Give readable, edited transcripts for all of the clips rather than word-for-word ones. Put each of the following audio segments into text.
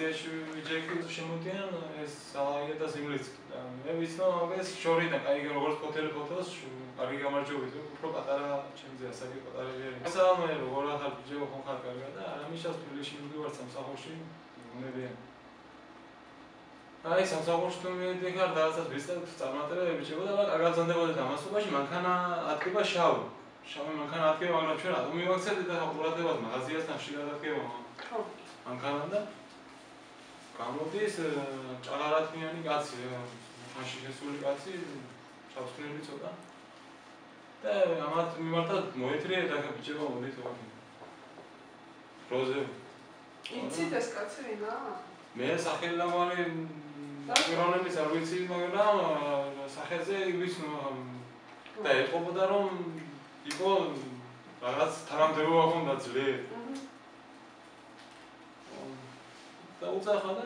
მაღაზიაში ვიჯექი შემოდიან ეს სალაია და სიმლიც. მე ვიცნობ ეს შორიდან, აი როგორც ფოტოს, კარგი გამარჯვებით, უფრო პატარა ჩემზე ასაკი პატარა ჯერი. საამე როგორ ახალ ბიჭო ხო ხარ კარგა და ამიშას თბილისში მივდივარ სამსახურში, უნებიან. აი სამსახურში თუ მივიდიხარ და რაღაცას ვისწავლებ წარმატებები ბიჭებო და გაგაზანდებოდეთ ამასობაში, მანქანა ათქება შავი. შავი მანქანა ათქება, მაგრამ ჩვენ რატომ მივაქცევთ და ყურადღებას მაღაზიასთან ხშირად ათქება. ხო. მანქანა და გამოდის ჭაღარათმიანი კაცი, მანქანაში შესული კაცი, ჩავსწრები ცოტა. და ამათ მიმართად მოეთრიეთ აქ ბიჭებო მოდით ვაკი. როზე. იცით ეს კაცი ვინა? მე სახელმწიფოური პიროვნების არ ვიცი, მაგრამ სახელზე ვიცნობ და ეთყობოდა რომ იყო რაღაც თანამდებობა ჰქონდა ძლიერ. და უცხადა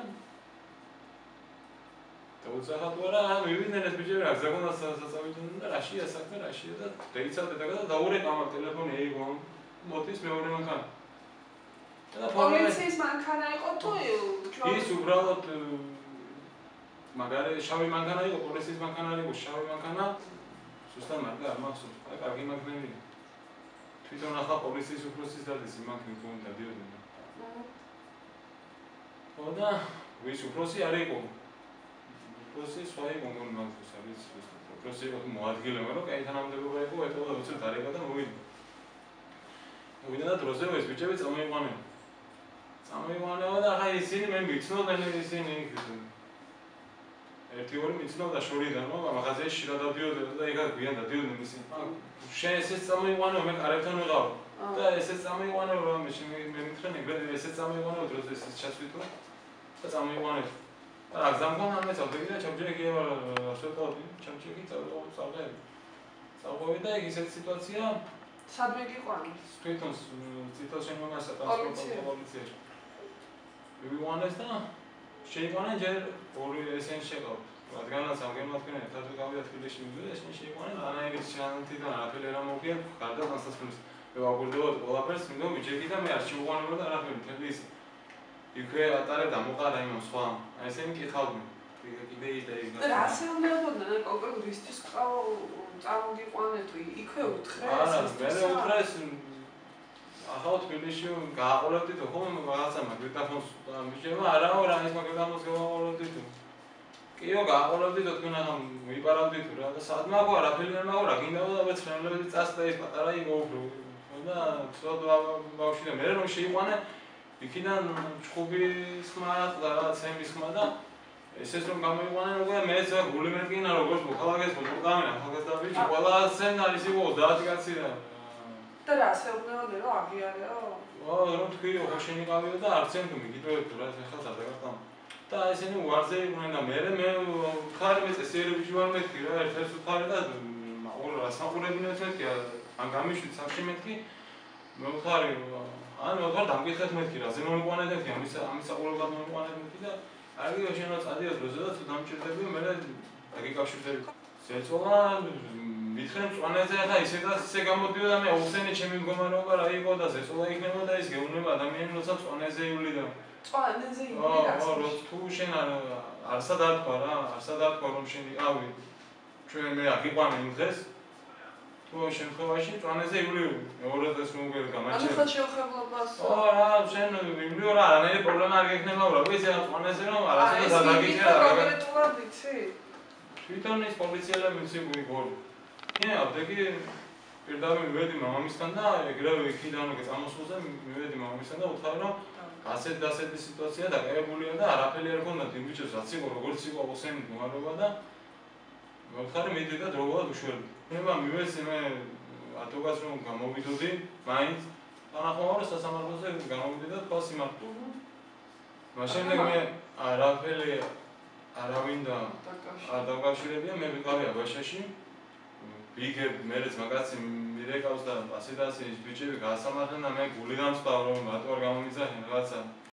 თუ არა, მივიდნენ ეს ბიჭები რა გზაგონდა საწავიდნენ და რაშია საქმე, რაშია და დაიცავდა და დაურეკა ამ ტელეფონი ეიგო მოდის მეორე მანქანა. პოლიციის მანქანა იყო თუ ის უბრალოდ მაგარი შავი მანქანა იყო, პოლიციის მანქანა იყო, შავი მანქანა. ზუსტად მაგა არ მახსოვს, აი კარგი მანქანები. თვითონ ახლა პოლიციის უფროსის დადის მანქანა თუ დადიოდნენ. და ვის უფროსი არ იყო. უფროსი სხვა იყო მონმანქოს არის ზუსტად. უფროსი იყო მოადგილე, მაგრამ კაი თანამდებობა იყო, ეტყობა უცებ დარეკა და მოვიდა. მოვიდა და დროზე ეს ბიჭები წამოიყვანენ. წამოიყვანება და ახლა ისინი მე მიცნობენ ისინი ერთი ორი მიცნობდა შორიდან, მაგრამ მაღაზიაში რა დადიოდნენ და ეგ გვიან დადიოდნენ ისინი. შენ ესეც წამოიყვანო, მე კარებთან ვიყავ. და ესეც წამოიყვანო, რომ მე მითხრენ ეგრე ესეც წამოიყვანო, დროზე ესეც ჩასვიტო. და წამოიყვანეთ. და რა გზამქონ ამე წავდები და ჩამჯექი ასეთავდი, ჩამჯექი წავდები. წავდები და ეგ ისეთი სიტუაცია. სად მიგიყვანეს? თვითონ ციტოს შემოგასა პოლიციაში. მივიყვანეს და შეიყვანენ ჯერ ორი ესენი შეყავთ. რადგანაც ამ გემათქენ ერთად გავიდა თბილისში მივიდა, ესენი შეიყვანენ ანაირის ჩანთიდან არაფერი არ მოგია, გარდა განსასწრების. მე ვაგურდებოდ ყველაფერს, მინდო მიჯექი და მე არ შეუყვანებოდა არაფერი, მთელი ის. იქვე ატარებდა მოყარა იმam სხვა. აი ესენი კითხავდნენ. კიდე ის და ის. და რა შეუნდობოდნენ კონკრეტულად ისთვის წამოგიყვანეთ თუ იქვე უთხრეს? არა, მე უთხრეს ახლა თბილისში გააყოლებდით ხომ რაღაცა მაგნიტოფონს მიჭება არაო რა ის მაგნიტოფონს გააყოლებდით. კიო გააყოლებდით თქვენ ახლა ვიპარავდით რა და სად მაგო არაფერი არ მაგო რა გინდა და მეცხრემლებით წასდა ის პატარა იმოუბრო. და ცოტა ბავშვი და მე რომ შეიყვანე იქიდან ჩხუბის ხმა და ცემის ხმა და ესეც რომ გამოიყვანენ უკვე მეც გული მეკინა როგორც მოხალაგეს მოყავენ ახალგაზრდა ბიჭი ყველა სცენა ის იყო 30 კაცი და და რა შეუგნებოდი რომ აღიარეო? რომ თქვიო ხო შენიყავიო და არც ენდო მიგიტოვებთ რა ახლა სადაგარტამ. და ესენი უარზე იყვნენ და მე ხარი მე წესიერებიში ვარ მეთქი რა ერთ-ერთ უხარი და რა საყურებინეთ მეთქი ან გამიშვით სახში მეთქი მე ხარი ან მე ხარ დამკითხეთ მეთქი რა ზე მომიყვანეთ მეთქი ამის საყურებლად მომიყვანეთ მეთქი და არგიო შენო წადიო დროზე და თუ დამჭირდებიო მე დაგიკავშირდები ზეწოლა მითხრენ წვანეზე ახლა ისე გამოდიო და მე უხსენე ჩემი მდგომარეობა რა იყო და ზეწოლა იქნება და ის გეუბნება ადამიანი როცა წვანეზე ივლიდა წვანეზე ივლიდა რა თუ შენ არსად არ თქვა რა არსად არ თქვა რომ შენ იყავი ჩვენ მე აგიყვანე იმ დღეს თუ შემთხვევაში წვანეზე ივლივ მეორე დღეს მოგერ გამაჩერე ანუ ხა შეუხებლობას რა შენ ივლივ რა არანაირი პრობლემა არ გექნება რა ვიცი რა წვანეზე რომ არასოდეს დაგიჭირა კონკრეტულად იცი თვითონ ის პოლიციელები მიციგული გოლი მე აბდეგი პირდაპირ მივედი მამამისთან და ეგრევე იქიდან წამოსულზე მივედი მამამისთან და ვუთხარი რომ ასეთი სიტუაცია დაკავებულია და არაფერი არ ქონდათ იმ ბიჭებს რაც იყო როგორც იყო ოსენი მდგომარეობა და ვუთხარი მიდი და დროულად უშვერდი. მე მივეცი მე ათოგას რომ გამოვიდოდი მაინც თანახმოვარ სასამართლოზე გამოვიდი და თქვა სიმართლე. მაშინ მე არაფერი არავინ და არ დავკავშირებია მე ვიყავი აბაშაში ვიგებ მერეც მაგაცი მირეკავს და ასე და ასე ის ბიჭები გაასამართლენ და მე გული დამწყავ რომ რატო არ გამომიძახენ რაღაცა